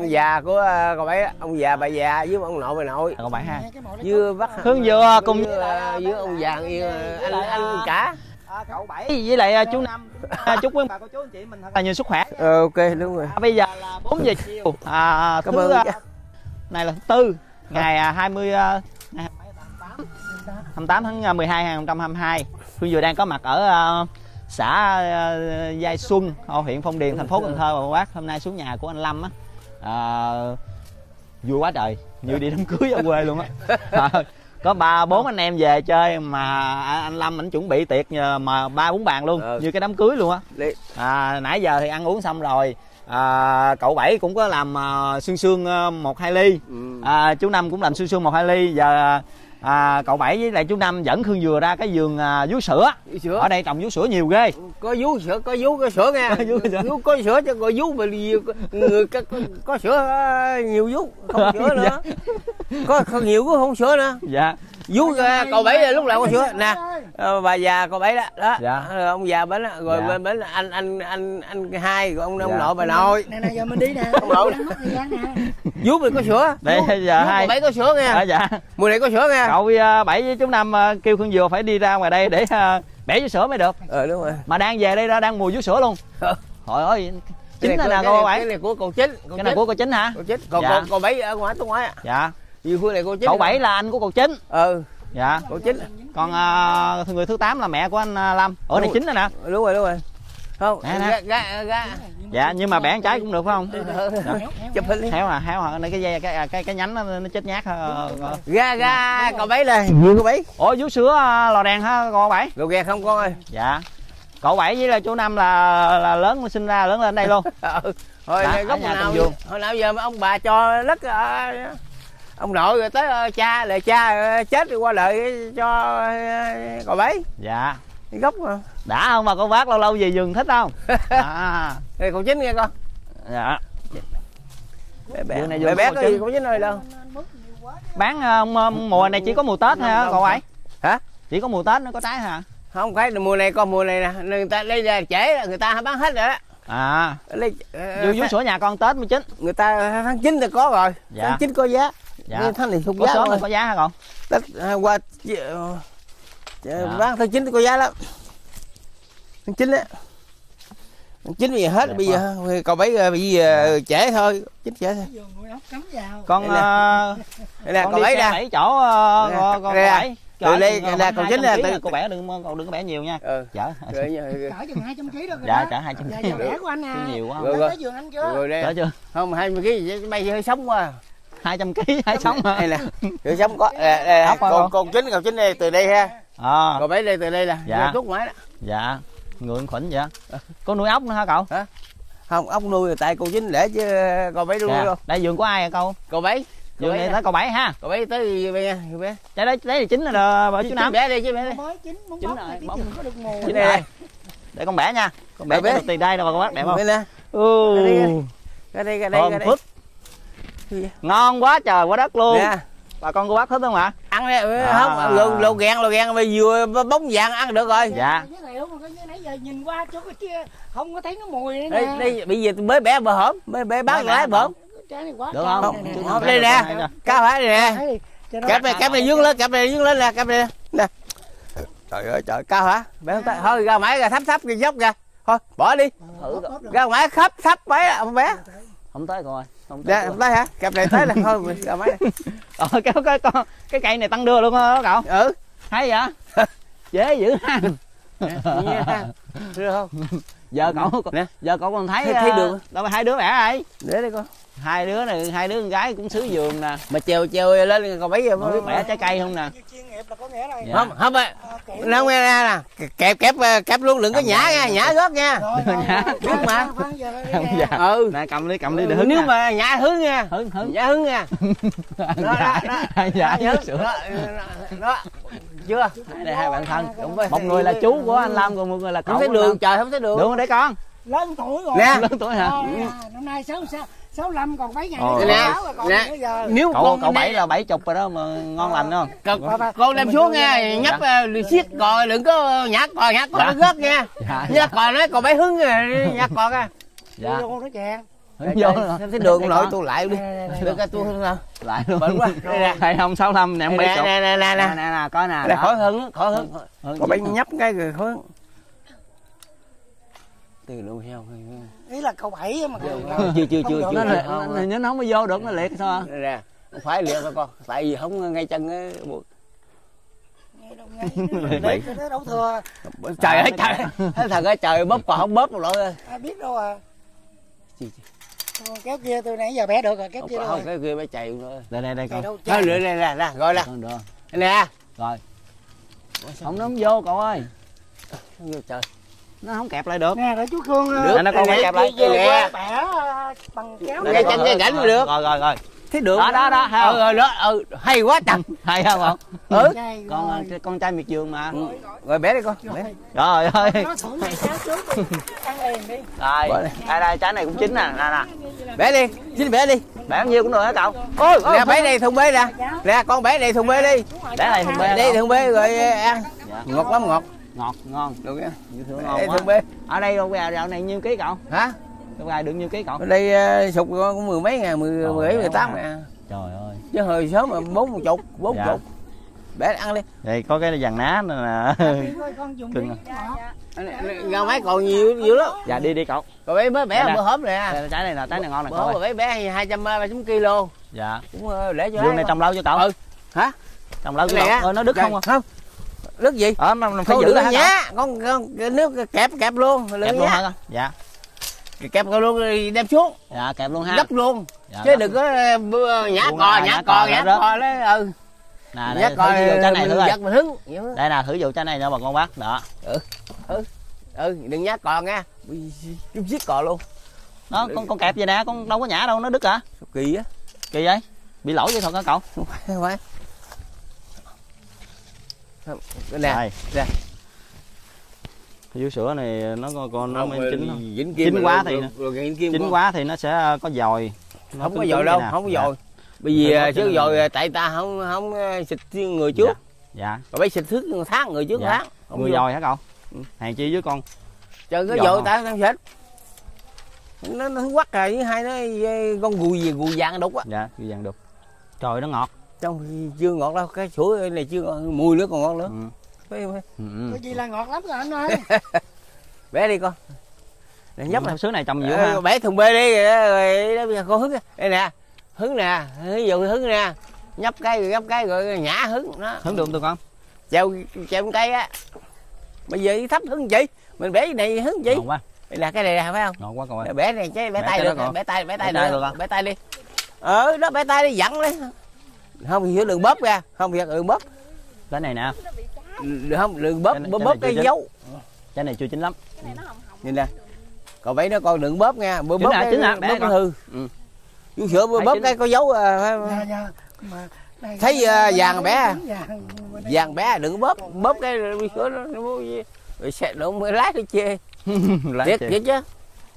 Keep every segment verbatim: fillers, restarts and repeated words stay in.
ông già của cậu Bảy, ông già bà già với ông nội bà nội. Cậu Bảy ha. Với bác Hương Dừa cùng với, với ông già anh anh cả. À, cậu Bảy với lại chú Năm. À, chúc quý bà cô chú anh chị mình thật là nhiều sức khỏe. Ờ, ok đúng rồi. À, bây giờ là bốn giờ chiều. À, Cảm thứ ơn. uh, này là thứ tư ngày hai mươi uh, ngày hai mươi tám tháng mười hai năm hai nghìn không trăm hai mươi hai. Hương Dừa đang có mặt ở uh, xã uh, Giai Xuân, huyện Phong Điền, thành phố Cần Thơ bà bác. Hôm nay xuống nhà của anh Lâm á. Uh, vui quá trời, như đi đám cưới ở quê luôn á. À, có ba bốn anh em về chơi mà anh Lâm ảnh chuẩn bị tiệc mà ba bốn bàn luôn, ừ. Như cái đám cưới luôn á. À, nãy giờ thì ăn uống xong rồi. À, cậu Bảy cũng có làm uh, xương xương uh, một hai ly, ừ. À, chú Năm cũng làm xương xương một hai ly. Giờ à, cậu Bảy với lại chú Năm dẫn Hương Dừa ra cái vườn uh, vú sữa. sữa. Ở đây trồng vú sữa nhiều ghê. Có vú sữa, có vú có sữa nha. Vú có sữa chứ có vú mà người có, có, có sữa nhiều vú không sữa nữa. Có không nhiều vú không sữa nữa. Dạ. Vú cậu Bảy lúc nào có sữa nè. Bà già cậu Bảy đó, đó. Dạ. Ông già bên đó, rồi dạ. bên bên anh anh anh anh hai, rồi ông dạ. ông nội bà nội. Nè nè giờ mình đi nè. Ông nội. Vú mình có sữa. Đây giờ hai. Cậu Bảy có sữa nha. À, dạ. Mùa này có sữa nha. Cậu uh, Bảy với chú Năm uh, kêu Hương Dừa phải đi ra ngoài đây để uh, bẻ vú sữa mới được. Ờ đúng rồi. Mà đang về đây ra đang mùa vú sữa luôn. Trời ơi. Chính này nè cô Bảy. Cái này của cậu Chính. Cái này của cô Chính hả? Cậu Chính. Còn dạ. cậu Bảy ở ngoài tôi ngoài. Dạ. Vì khu này cô Chính. Cậu Bảy là anh của cậu Chính. Ừ. Dạ. Cậu Chính. Còn uh, người thứ tám là mẹ của anh uh, Lâm. Ở đây Chính rồi nè. Đúng rồi, đúng rồi. Không, nè, nè. Ga, ga. Dạ, nhưng mà bẻ trái cũng được phải không? Dạ. Chụp hình đi. Héo à, héo à, này cái dây cái cái cái nhánh nó, nó chết nhát. Ga ga, cậu Bảy này, vừa cậu Bảy. Ủa vú sữa lò đèn hả cậu Bảy? Lò đèn không con ơi. Dạ. Cậu Bảy với là chú Năm là là lớn sinh ra lớn lên đây luôn. Ừ. Hồi dạ, gốc nào hồi nào giờ mà ông bà cho đất uh, ông nội rồi tới uh, cha lại cha uh, chết rồi qua đời cho uh, cậu Bảy. Dạ. Gốc mà. Đã không mà con bác lâu lâu về vườn thích không? À. Đây cậu Chính nghe con. Dạ. Bé bé này bé cái gì cậu Chính ơi đâu. Bán uh, mùa này chỉ có mùa Tết thôi hả cậu Bảy? Hả? Chỉ có mùa Tết nó có trái hả? Không phải mùa này con mùa này nè, người ta đây là trễ người ta bán hết rồi đó. À. Lấy vú uh, sữa nhà con Tết mới chín. Người ta tháng chín thì có rồi. Dạ. Tháng chín có giá. Dạ. Tháng này không có giá. Có sớm là có giá hả con? Tết uh, qua uh, dạ. Bán tháng chín thì có giá lắm. Tháng chín á. Tháng chín bây giờ hết, dạ, bây giờ cậu Bảy bây giờ trễ thôi, chín trễ thôi. Con uh, nè cậu Bảy nè. bảy chỗ uh, nè, con cậu Bảy. Từ đây là cậu Chính là từ cô bẻ đừng cậu đừng có bẻ nhiều nha. Ừ. Chở. Chở chừng hai trăm ký được rồi. Dạ chở hai trăm ký. Dạ bẻ của anh nè. Nhiều quá. Rồi, rồi. Tới giường anh chưa? Rồi đây. Chở chưa? Không hai mươi ký bay hơi sống quá. hai trăm ký hai sống hả? Đây nè. Hơi sống có. Còn còn Chính cậu Chính đây từ đây ha. À. Cậu Bảy đây từ đây là. Dạ. Thuốc máy đó. Dạ. Người khuẩn vậy. Có nuôi ốc nữa hả cậu? Hả? Không, ốc nuôi tại cô Chính để chứ cậu Bảy nuôi luôn. Đây vườn của ai hả cậu? Cậu Bảy. Vườn này tới cậu Bảy ha. Cậu Bảy tới bé nha, bé. Trái đấy đấy thì chín rồi đó, chú Năm. Bé đi chứ bé đi. Mới chín muốn chín bóc rồi, cái bóc. chừng có được mùa. Chín đây. Để con bẻ nha. Con bẻ được tiền đây đâu mà con bác đẹp không? Đây nè. Ừ. Cái đây cái đây cái đây. Ngon quá trời quá đất luôn. Nè. Bà con cô bác thích không ạ? Ăn đi, không, lô lô ghen lô ghen bây vừa bóng vàng ăn được rồi. Dạ. Cái này không, cái nãy giờ nhìn qua chỗ cái kia không có thấy nó mùi nữa nè. Đây bây giờ mới bẻ bờ hổm, mới bẻ bán lái bờ hổm. Trái này quá. Được không? Không đây nè. Cá phải nè. Kẹp này kẹp này dướng lên, kẹp này dướng lên nè, kẹp này nè. Trời ơi trời, cao hả? Bẻ không tay. Thôi ra mãi ra thấp thấp cái dốc ra. Thôi bỏ đi. Ra mãi khắp thấp bé không bé. Không tới rồi. Không tới, dạ, không tới hả? Cặp này tới là thôi ra máy này. Ờ cái cái con cái cây này tăng đưa luôn đó cậu. Ừ. Hay vậy? Dễ dữ ha. Được không? Giờ cậu nè, giờ cậu còn thấy thấy, thấy được. Đâu mà hai đứa bẻ rồi. Để đây con. Hai đứa này, hai đứa con gái cũng xứ vườn nè. Mà treo treo lên cậu Bảy giờ không biết bẻ trái cây không nè. Dạ. Không, không ơi. Nó nghe ra nè, kẹp kẹp kẹp luôn đừng có nhả nha, nhả rớt nha. Biết mà. Dạ. Ừ. Nè cầm đi, cầm đi để hứng. Nếu nha. mà nhả hứng nha. Hứng hứng. Nhả hứng nha. Đó đó đó. Dạ hứng sữa. Đó. Đó. Chưa? Đây hai bạn thân. Một người là chú của anh Lâm, còn một người là cậu. Không thấy đường, trời không thấy đường. Đường để con. Lớn tuổi rồi. Nè. Lớn tuổi hả? Năm nay sáu sáu lăm còn mấy ngày nữa. Nè. Nè. Nếu cậu con cậu Bảy là bảy chục rồi đó mà ngon lành không? Con, con đem xuống nha, nhấp xiết cò đừng có nhả cò nhả cò nó rớt nha. Nhá cò nói cò Bảy hứng nhả cò ra. Dạ. Con nó chèn. Hứng vô cái đường nội tôi lại đi. Được cái tôi không sao. lại luôn. Bận quá. Hai không sáu lăm nè, mấy Nè chục. nè nè nè Nè nè coi nè. nè. Khỏi hứng, khỏi hứng. Hứng Có chứ. bé nhấp cái rồi khỏi hứng. Từ luôn sao? Ý là câu bảy mà. Chưa chưa chưa Nó chưa. liệt, nó nhớ nó không có vô được, nó liệt sao? Nè, không phải liệt đâu con. Tại vì không ngay chân á. Đấy, nó đâu thừa. Trời ơi trời. Thế thằng ơi trời bóp còn không bóp một lỗi ơi. Ai biết đâu à. Còn kéo kia tôi nãy giờ bé được rồi, kéo Không kia có đâu không, cái kia mới chạy nữa. Đây đây đây Chạy con. đâu Thôi chạy. nữa nè nè nè, gọi nè. Con được. Nè. Rồi. Không nó không vô cậu ơi. Không vô trời. Nó không kẹp lại được. Nè để chú Khương Được, nó con phải kẹp lại. về Nè. qua bẻ bằng kéo. Cái chân cái rảnh mà được. Rồi rồi rồi. Thấy được. Đó đó đó, hay Ừ không? rồi đó, ừ hay quá trời. Hay không không? Ừ. Con con trai miệt vườn mà. Ừ. Rồi bé đi con. Bé. Rồi ơi. Nó thử này kéo trước đi. Ăn liền đi. Rồi. Bỏ đi. Đây đây trái này cũng chín nè, nè nè. Bé đi, chín bé đi. Bẻ bao nhiêu cũng được hả cậu? Ôi, ôi Nè bé đi thùng bé nè. Nè con bé đi thùng bé đi. Bẻ này thùng bê. Đi thùng bé rồi ăn. Dạ. Ngọt lắm ngọt. Ngọt ngon. Được nha. Dữ thương ngon Đây quá. thùng bé. Ở đây đâu gà dạo này nhiêu ký cậu? Hả? Đâu gà được nhiêu ký cậu? Ở đây uh, sụt cũng mười mấy ngàn, mười, mười bảy, mười tám ngàn. Trời ơi. Chứ hồi sớm mà bốn một chục, bốn Dạ. chục. Bé ăn đi. Đây có cái dàn ná nữa nè. Con dùng Cưng đi. Rau máy còn nhiều dữ lắm. Dạ đi đi cậu. Rồi bé mới bé Đây nè. bữa hổm nè. Đây, trái này là trái này ngon nè Bữa cậu hổm ơi. bé bé hai trăm ba mươi kilo. Dạ. Cũng uh, để cho Vườn này trồng lâu cho cậu? Ừ. Hả? Trồng lâu cho Cái này cậu. á? Ơ nó đứt Trời, không à? Không. Đứt gì? Ờ mà mình phải Không giữ giữ lại hả cậu? nhá. Con, con cái nước kẹp kẹp luôn, Kẹp đừng luôn nhá. hả con? Dạ. Kẹp luôn rồi đem xuống, Dạ kẹp luôn ha. gấp luôn. Dạ, Chứ gấp. đừng có uh, nhả Buông cò, ra, nhả nhả cò, cò nhả rớt. cò đấy. Ừ. Nè Nhả đây cò thử vô trái này thử coi. giật mà hứng. Vậy đó. Đây nè thử vô trái này cho bà con bác. Đó. Ừ, đừng nhả cò nha. Chút giết cò luôn. Đó con con kẹp vậy nè, con đâu có nhả đâu, nó đứt hả? Sao kỳ á. Kỳ vậy? Bị lỗi vậy thật hả cậu? Không phải, không phải. Cái nè. Đây. Nè. Vú sữa này nó con con nó mới chín không? Dính Chín quá thì nè. chín Chín quá thì nó sẽ có dồi. Nó không có cứng dồi cứng đâu, vậy nè. không có Dạ. dồi. Bởi vì Phải có chứ cho dồi nên- tại ta không không xịt người trước. Dạ. Rồi bây xịt trước tháng người trước Dạ. tháng. Không Người vô. dồi hả cậu? Ừ. Hàng chi với con. Trời cái Dồi dồi không? tại không xịt. Nó nó quắc rồi với hai nó con gùi gì gùi vàng đục á. Dạ, gùi vàng đục. Trời nó ngọt. Trong khi chưa ngọt đâu, cái sữa này chưa ngọt, mùi nữa còn ngon nữa. Ừ. Phải không? Ừ. ừ. Cái gì là ngọt lắm rồi anh ơi. Bé đi con. Nè nhấp nè. Sứa này trồng nhiều ha. Ờ, bẻ thùng bê đi rồi đó bây giờ con hứng đây nè. Hứng nè, ví dụ hứng nè. Nhấp cái rồi gấp cái rồi nhả hứng đó. Hứng được được không? Treo treo con cây á. Bây giờ thấp hứng chị. Mình bẻ cái này hứng chị. Ngon quá. Đây là cái này nè phải không? Ngon quá cậu ơi. Bẻ này chứ bẻ Bẻ tay cái được, đó còn. bẻ tay bẻ tay Bẻ tay được, được không? bẻ tay đi. Ờ đó bẻ tay đi dặn đi. Không thì đừng bóp ra, không thì đừng bóp. Cái này nè. Đừng không đừng bóp Cái này- bóp, cái bóp này cái chưa chín. dấu. Trái này chưa chín lắm. Nhìn nè. Còn bẻ nó con đừng bóp nha, bóp Chín hả? cái Chín hả? bóp Bẻ cái con. hư. Ừ. Vú sữa Hai bóp chín. cái có dấu à, phải không? Dạ dạ. Mà này- Thấy, uh, vàng bé. Vàng. Vàng bé đừng bóp, bóp cái vú sữa nó nó mua gì. Rồi xe đụng mới lái nó chê. Lát Thiệt chê. thiệt chứ.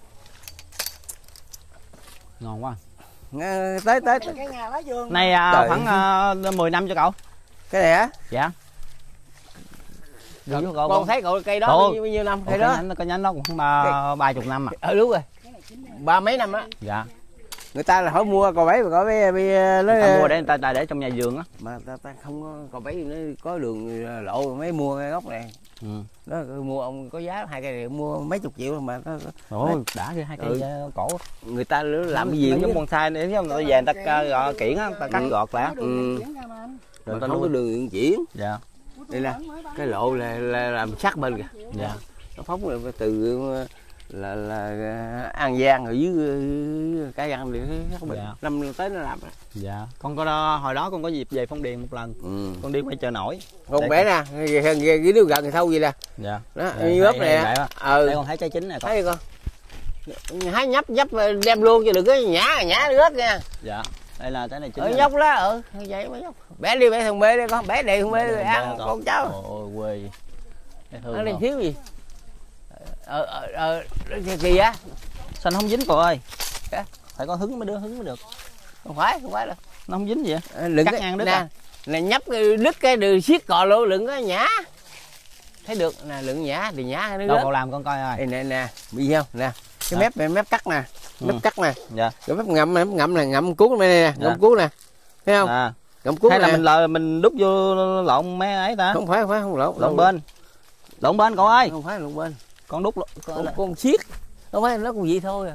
Ngon quá. Nghe, tới tới Cái nhà lá vườn. Này à, Trời. khoảng à, mười năm cho cậu. cái này á. Dạ. Được cậu. Con thấy cậu cây đó Ủa. bao nhiêu, bao nhiêu năm Ủa, cây cái đó. nhánh, cái nhánh nó cũng ba ba chục năm à. Ờ đúng rồi. Ba mấy năm á. Dạ. Người ta là hỏi mua cò bẫy mà cò bẫy bây nó Ta mua để người ta, ta để trong nhà vườn á. mà ta, ta không có cò bẫy nó có đường lộ mấy mua cái gốc này. Ừ. Đó mua ông có giá hai cây này mua mấy chục triệu mà nó, Ôi, đã cái hai cây Ừ. ừ. cổ. người ta làm cái gì Nó cũng giống bonsai nếu như người ta về người ta gọt kiển á, ta cắt Ừ. gọt lại á. Ừ. Rồi mà người ta không có nuôi. đường vận chuyển. Dạ. Đây nè cái lộ là, là làm sát bên kìa. Dạ. Nó phóng rồi từ là là An Giang rồi dưới cái ăn thì sát bên. Dạ. Năm tới nó làm. Dạ. Con có đó, hồi đó con có dịp về Phong Điền một lần. Ừ. Con đi quay chợ nổi. Con Để bé nè, cái cái đứa gần thì thâu gì nè. Dạ. Đó, Đây, như gốc hay- hay nè. vậy á. Ừ. Đây con thấy trái chín này con. Thấy con. Hái nhấp nhấp đem luôn chứ đừng có nhả nhả rớt nha. Dạ. Đây là trái này chín. Ở rồi nhóc lá ừ, vậy mới nhóc. Bé đi bé thằng bê đi con, bé đi thằng bê nè. rồi Đây ăn là con cháu. Ôi quê. Cái Nó thương đi không? thiếu gì? Ờ ờ ờ cái gì á? Xanh không dính cậu ơi. Dạ. Phải có hứng mới đưa hứng mới được. Không phải, không phải đâu. Nó không dính gì á. Ờ, đừng Cắt cái ngang đứt nè. à? Nè nhấp cái đứt cái đường siết cò luôn, đừng có nhả. Thấy được nè, đừng nhả thì nhả cái Đâu nước. cậu làm con coi ơi. Đây nè nè, bị không? Nè. Cái mép mép cắt nè. nắp cắt nè, dạ rồi bếp ngậm nè, bếp ngậm nè, ngậm cuốn này nè, Dạ. ngậm cuốn nè, thấy không? à. Ngậm cuốn hay là nè. mình lờ mình đút vô lộn mấy ấy ta, Không phải, không phải, không lộn. lộn bên lộn bên cậu ơi, Không phải lộn bên. con đút lộn- Con con xiết. Không phải, nó cũng vậy thôi à.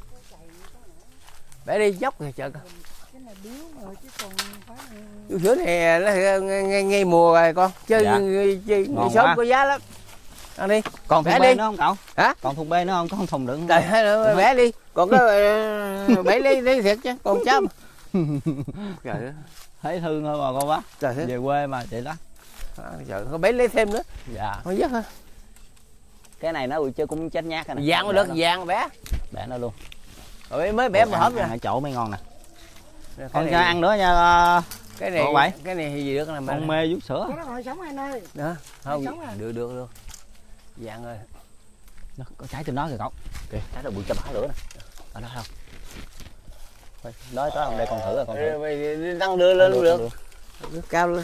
Để đi dốc rồi chờ coi. Cái này biếu rồi chứ còn phải Vú sữa này nó ngay, ngay, ngay mùa rồi con, chứ Dạ. sớm Ngon quá. có giá lắm. Ăn đi. còn Bẻ thùng đi. bê nữa không cậu? Hả? Còn thùng bê nữa không? Có không thùng đựng Trời ơi, bẻ đi. Còn cái ờ, bẻ lấy lấy thiệt chứ, còn chấm. Trời ơi. thấy thương thôi mà con bác, Trời ơi. về quê mà vậy đó. À, trời ơi, bẻ lấy thêm nữa. Dạ Không dứt hả? cái này nó chơi cũng chết nhát này, Vàng mà được, vàng bẻ. bẻ nó luôn. Rồi mới bẻ mà Ăn- hớp ăn ra. ở chỗ mới ngon nè. Cái Con này- cho ăn nữa nha. Cái này Ủa vậy? cái này thì gì được nè mà. Con mê vú sữa. cái đó hồi sống anh ơi. Đó. Không, Sống à? được được được. Vàng ơi. Nó có trái trên đó kìa cậu. Kìa, trái đó bự cho bả lửa nè. Ở đó không? Thôi, nói tới không đây con thử rồi con thử. Mày đi tăng đưa lên Được, được. được. Nước cao lên.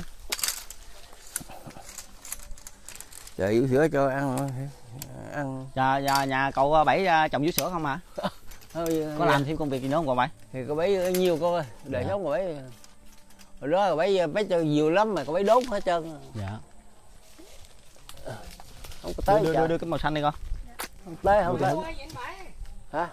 Trời vú sữa cho ăn ăn Nhà, nhà, nhà cậu Bảy trồng vú sữa không hả? thôi, Có làm thêm công việc gì nữa không cậu Bảy? thì có bấy nhiêu coi đời Dạ. sống của bấy hồi đó là bấy bấy cho nhiều lắm mà có bấy đốn hết trơn, Dạ. không có tới Đưa, đưa, chợ. đưa, đưa cái màu xanh đi con. Không tới không tới Ôi, vậy phải. hả,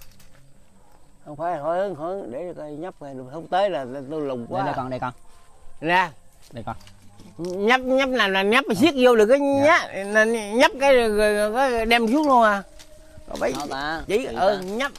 không phải hỏi hỏi để coi nhấp rồi không tới là tôi lùng Đây, đây quá con, đây con. nè, Đây con. nhấp nhấp này là nhấp mà siết vô được cái nhá nên nhấp cái rồi, rồi, rồi đem xuống luôn à, có bấy Sao ta? chỉ Kỳ ờ ta. nhấp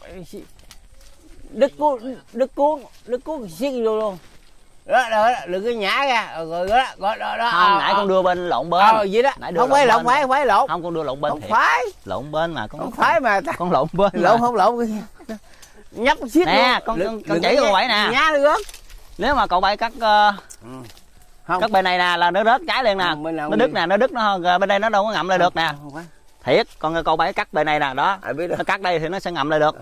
đứt cuốn đứt cuốn đứt cuốn siết vô luôn đó, đó, đó đừng có nhả ra rồi đó đó đó, đó. Không, nãy con đưa bên lộn bên. ờ vậy đó, Nãy đưa không phải lộn lộn bên. phải không phải lộn Không, con đưa lộn bên không thiệt. phải Lộn bên mà con. không phải mà ta Con lộn bên. lộn mà. không lộn nhấp siết Nè, luôn. con- Đừng- con- con đừng chỉ có con Bảy nè. nhá được Nếu mà cậu Bảy cắt uh, không cắt bên này nè là nó rớt trái liền nè. Không, bên nào Nó đi. đứt nè, nó đứt nó hơn, bên đây nó đâu có ngậm lại được nè. không phải Thiệt, còn cậu Bảy cắt bên này nè, đó. ai biết đâu Nó cắt đây thì nó sẽ ngậm lại được.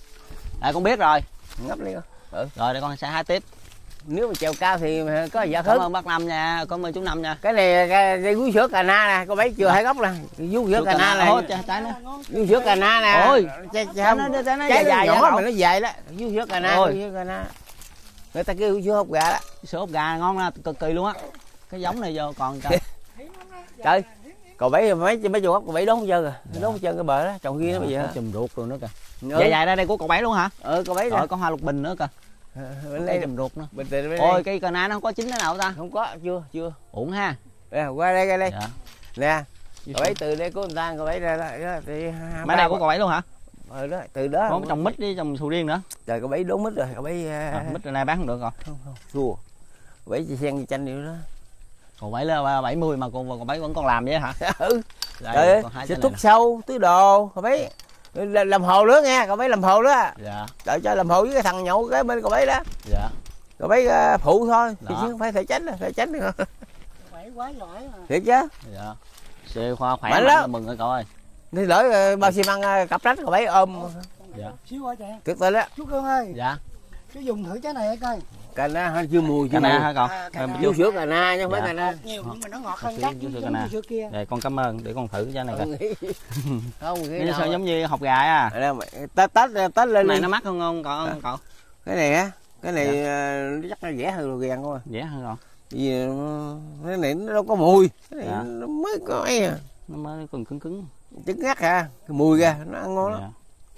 À, con biết rồi. ngấp đi con. Rồi để con sẽ hái tiếp. Nếu mà trèo cao thì mà có giá Cảm khớp ơn bác Năm nha, cảm ơn chú Năm nha. cái này cái, cái vú sữa cà na nè có mấy chưa hai gốc nè vú sữa cà na Ôi, này trái- trái nó. vú sữa cà na nè Ôi, trái, trái, trái không, nó- trái nó trái dài dài nhỏ vậy mà cậu. nó dài đó vú sữa cà na Ôi. vú sữa cà na người ta kêu vú sữa hột gà đó Sữa ốp gà ngon lắm, cực kỳ luôn á. Cái giống này vô còn trời. trời cậu bảy mấy mấy chục gốc cậu bảy đốn hết trơn rồi đốn hết trơn cái bờ đó trồng kia nó bây giờ Có chùm ruột luôn nữa kìa. ừ. Dài dài đây đây của cậu Bảy luôn hả? ừ cậu bảy nè Rồi có hoa lục bình nữa kìa. bên Đây đây chùm ruột nữa. bình tĩnh bên Ôi đây cây cà na nó không có chín thế nào ta? không có chưa chưa Uổng ha. nè qua đây qua đây Dạ. nè cậu bảy từ đây của người ta cậu bảy ra đó thì hai- Mấy ba này của cậu Bảy luôn hả? ừ đó từ đó Có trồng mít với trồng sầu riêng nữa. trời cậu bảy đốn mít rồi cậu bảy À, mít này bán không được rồi. không không thua cậu bảy chỉ xen chanh điều đó Cậu Bảy là bảy mươi mà cậu cậu Bảy vẫn còn làm vậy hả? ừ Đây, trời ơi còn hai sẽ trái thuốc này nè. sâu tưới đồ cậu bảy làm, làm hồ nữa nghe cậu bảy làm hồ đó Dạ, đợi cho làm hồ với cái thằng nhậu cái bên cậu bảy đó dạ. cậu bảy uh, phụ thôi thì Đó. chứ không phải thể tránh thể tránh được Bảy quá giỏi mà. thiệt chứ Dạ. Xe khoa khỏe Mạnh mạnh lắm. là mừng rồi cậu ơi. thì lỡ uh, bao xi măng uh, cặp rách cậu bảy ôm Dạ. Xíu hả chị? tuyệt vời đó Chú Cương ơi, Dạ. chú dùng thử trái này coi. cà na hơi chưa mùi chưa Cà na mùi hả cậu? À, cà Ờ, na. vú sữa cà na chứ không phải Dạ. cà na Nhiều nhưng mà nó ngọt Cà hơn phê, gắt chú chứ Cương giống nè. như xưa kia. Đây con cảm ơn, để con thử cái trái này coi. không cái Nó nào sao giống như hột gà à. Đây, mày- tết tết tết Cái lên này đi nó mắc không không cậu? Cậu cái này á cái này uh, chắc nó rẻ hơn đồ gàng thôi dễ hơn rồi. vì uh, cái này nó đâu có mùi cái này Dạ. nó mới có ấy à Nó mới còn cứng cứng. trứng ngắt à cái mùi ra nó ăn ngon lắm Dạ.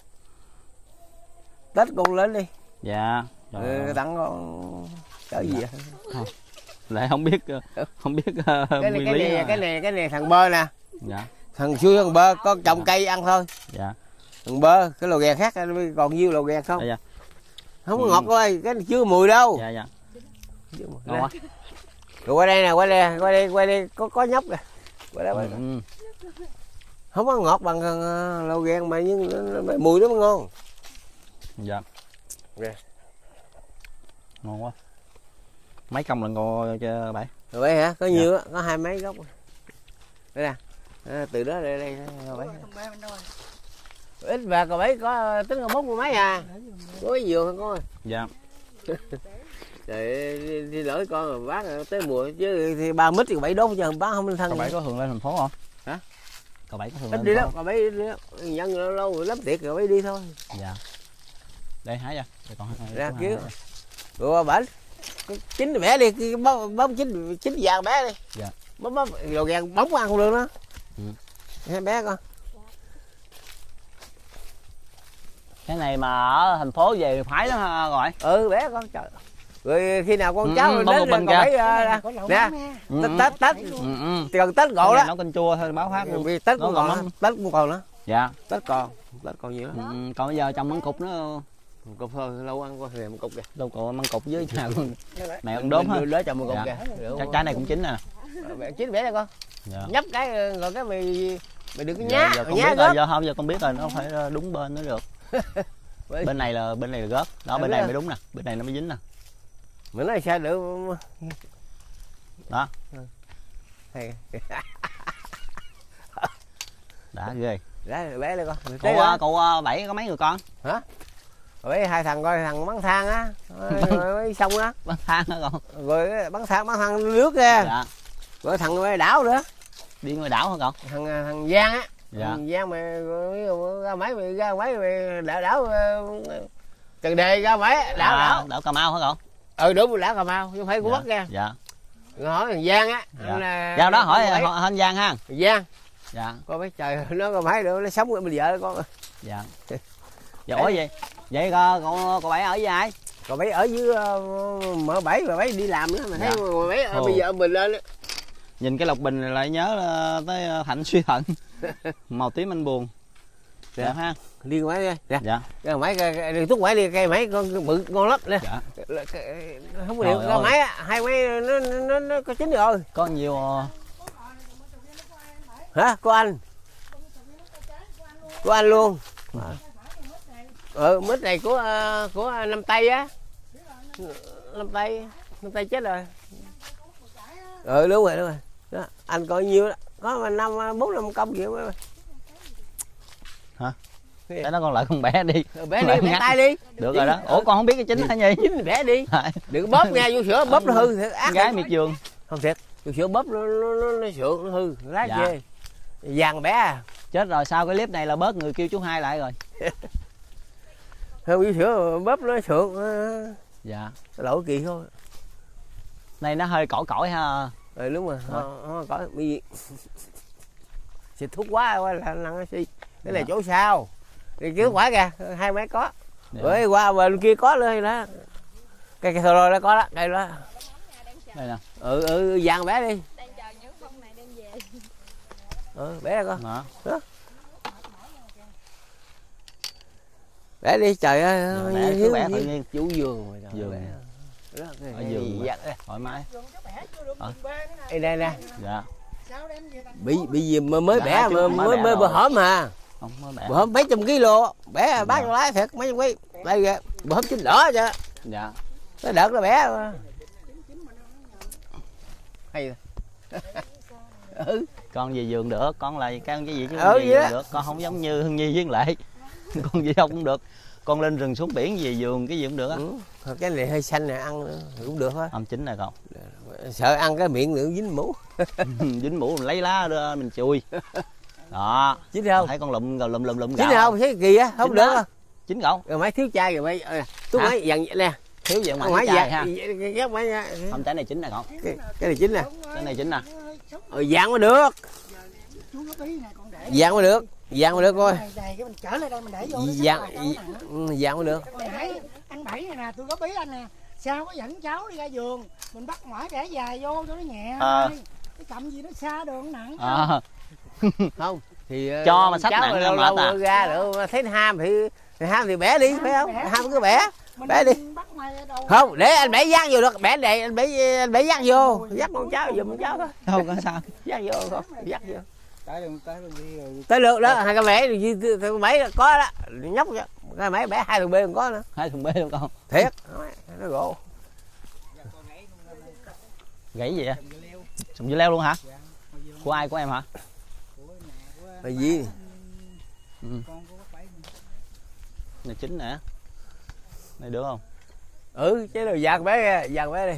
tết con lên đi Dạ. Trời ừ, ơi. tặng con cái gì vậy Lại không biết không biết uh, cái này nguyên cái lý. này mà. cái này cái này thằng bơ nè Dạ. thằng xui thằng bơ có trồng cây ăn thôi Dạ. thằng bơ cái lò gà khác còn nhiêu lò gà không Đây dạ. không có Ừ. ngọt ơi cái này chưa mùi đâu Dạ dạ. Chưa mùi. Ngon quá. rồi qua đây nè qua đây qua đây qua đây có có nhóc kìa qua đây, qua đây. Ừ. Không có ngọt bằng uh, lò gà mà nhưng nó- nó- mùi nó mới ngon Dạ. Nè. Ngon quá. Mấy công lần ngồi cho Bảy? rồi vậy hả có nhiều á có hai mấy gốc đây nè à, từ đó đây đây rồi bảy Thằng bé bên đâu rồi? ít và cậu bảy có tính mốt một mấy à có cái nhiều hơn con Dạ. trời đi, đi lỡ con rồi bán rồi tới mùa chứ thì ba mít thì cậu bảy đốn chứ bán không lên thân Cậu Bảy có thường lên thành phố không? Hả? Cậu Bảy có thường ít lên đi thành lắm phố cậu bảy đi lắm nhân lâu lâu lắm tiệc cậu bảy đi thôi không? Dạ. Đây hái ra. Đây còn hai. Ra kiếm. Rồi bển. Chín bẻ đi, cái bấm, bấm chín chín vàng bé đi. Dạ. Bấm bấm đồ vàng bóng ăn luôn đó. Ừ. Hai bé con. Cái này mà ở thành phố về khoái lắm ha rồi. Ừ bé con trời. Rồi khi nào con Ừ, cháu ừ, đến bên còn kìa. phải nè. Ừ, Tết Tết ừ, ừ. gần Tết gộ đó. Nấu canh chua thôi báo phát luôn. Vì Tết Nó cũng còn còn lắm. đó. Tết cũng còn nữa. Dạ. Tết còn, Tết còn nhiều lắm. Ừ, còn bây giờ trồng măng cục nữa. Một cục thôi, lâu ăn qua thì một cục kìa. Đâu còn măng cục với nhà con mẹ con đốm ha. Đứa trồng một cục Dạ. kìa. Chắc trái này cũng chín nè. Mẹ chín bé đây con. Dạ. Nhấp cái rồi cái mì mì được cái Giờ, nhá, giờ con nhá biết rồi, gớt. giờ không giờ con biết rồi, nó phải đúng bên nó được. Bên này là bên này là gớt. Đó bên này mới đúng nè, bên này nó mới dính nè. Mà nói sao được. Đó. Hay. Đã ghê. Đấy, bé đây con. Cậu cậu Bảy có mấy người con? Hả? Rồi hai thằng coi thằng bắn thang á, rồi mới xong á. Bắn thang hả con? Rồi bắn thang bắn thang nước kìa. Dạ. Rồi thằng mới đảo nữa. Đi ngoài đảo hả cậu? Thằng thằng Giang á. Dạ. Thằng Giang mày ra máy mày ra máy mày đảo đảo Trần Đề ra máy đảo À, đảo. đảo Cà Mau hả cậu? Ừ đúng đảo Cà Mau chứ không phải của Dạ. Bắc nha. Dạ. Rồi hỏi thằng Giang á. Dạ. Là... Giao đó hỏi anh Giang ha. Giang. Dạ. Con mấy trời nó có máy nữa nó sống với bây giờ con. Dạ. Dạ ủa vậy? Vậy cậu cậu Bảy ở với ai? Còn mấy ở dưới uh, mở bảy mà mấy đi làm nữa mà thấy Dạ. mà mấy ở Ồ. bây giờ mình lên á. Nhìn cái lục bình này lại nhớ uh, tới Thạnh suy thận. Màu tím anh buồn. Đẹp Dạ. ha. Liên máy đi. Dạ. Dạ. Cái máy cái đi thuốc máy đi cây máy con bự ngon lắm nè. Dạ. Không có được cái máy á, hai máy nó nó nó có chín rồi. Có nhiều uh... Hả? Của anh. Của anh luôn. Ừ, mít này của uh, của Năm Tây á. Năm Tây, Năm Tây chết rồi. Ừ đúng rồi, đúng rồi. Đó, anh coi nhiêu đó. Có mà năm bốn năm công gì đó. Hả? Cái đó con lại con bẻ đi. Ừ, bẻ đi, bẻ tay đi. Được rồi đó. Ủa con không biết cái chính hả nhỉ? Chính bẻ đi. Đừng bóp nha, vô sữa bóp nó hư thiệt ác. Gái miệt vườn. Không thiệt, vô sữa bóp nó nó nó, nó sượng nó hư, lá Dạ. chê. Vàng bé à. Chết rồi, sau cái clip này là bớt người kêu chú Hai lại rồi. Không vô sữa bóp nó sượng. Dạ. Lỗi kỳ thôi. Này nó hơi cỏi cỏi ha. Ừ đúng rồi. Nó có bị xịt thuốc quá qua là năng xi. Cái này Dạ. chỗ sau. Thì cứ quả kìa, hai mấy có. Dạ. Rồi qua bên kia có luôn đó. Cây cây rồi đó có đó, cây đó. Đây nè. Ừ ừ vàng bé đi. Đang chờ những con này đem về. Ừ bé ra con. Đó. Đó. Bé đi trời ơi. Dạ, bé cứ bé tự nhiên. Chủ vườn mà trời. Vườn. Bé. Đó, cái, Ở cái vườn mà. giặt đây. Thoải mái. Ờ. Đây đây nè. Dạ. Bị bị gì mà mới Dạ, bẻ chứ mà không phải mới bẻ mới đâu. bữa hổm mà. Không mới bẻ. Bữa hổm mấy trăm kg. Bẻ bác con lái thiệt mấy trăm ký. Đây kìa, bữa hổm chín đỏ chứ. Dạ. Nó đợt nó bẻ mà. Hay rồi. Ừ. Con về vườn được, con là cái cái gì chứ Ừ, về vậy vườn đó. được, con không giống như Hưng Nhi với Lệ. Con gì đâu cũng được. Con lên rừng xuống biển về vườn cái gì cũng được á. Ừ. Cái này hơi xanh này ăn nữa, cũng được thôi. Âm chính này cậu. Sợ ăn cái miệng nữa dính mũ. Dính mũ mình lấy lá đưa mình chui. Đó. Chín không? Thấy con lụm lụm lụm lụm Chín gạo. không? Thấy kỳ á, không Chín được đó. không? Chín cậu. Rồi máy thiếu chai rồi mày. Tôi Hả? máy dần nè. Thiếu gì Không ngoài phải chai dạ, ha. cái máy nha. Không trái này chín nè cậu. Cái, cái này chín nè. Cái này chín nè. Rồi vàng mới được. Vàng mới được. Vàng mới được coi. Cái mình chở lên đây mình để vô. Vàng vàng mới được. Hồi nãy anh Bảy này nè, tôi góp ý anh nè. Sao có dẫn cháu đi ra vườn, mình bắt mỏi bẻ dài vô cho nó nhẹ. À. Cái cầm gì nó xa đường nặng. À. Không thì Cho mà sách cháu nặng lâu là lâu mệt à. ra nữa thấy nó ham thì, thì ham thì bẻ đi phải không? Bẻ. Ham cứ bẻ. Mình Bẻ đi. bắt mày ở đâu. Không, để anh bẻ dán vô được, bẻ này anh bẻ anh bẻ dán vô, dắt con cháu giùm con cháu thôi. Đâu có sao. Dán vô không? Dắt vô. Tới đường tới đường đi rồi. Tới lượt đó, hai cái bẻ thì thằng mấy có đó, nhóc cho. Cái mấy bẻ hai thằng B còn có nữa. Hai thùng bê luôn con. Thiệt, nó gỗ. Gãy gì vậy? Sùng dưa leo luôn hả? Của ai, của em hả? Là gì? Ừ. Này chín nè. Này được không? Ừ, chứ đâu dàn bé ra, dàn bé đi.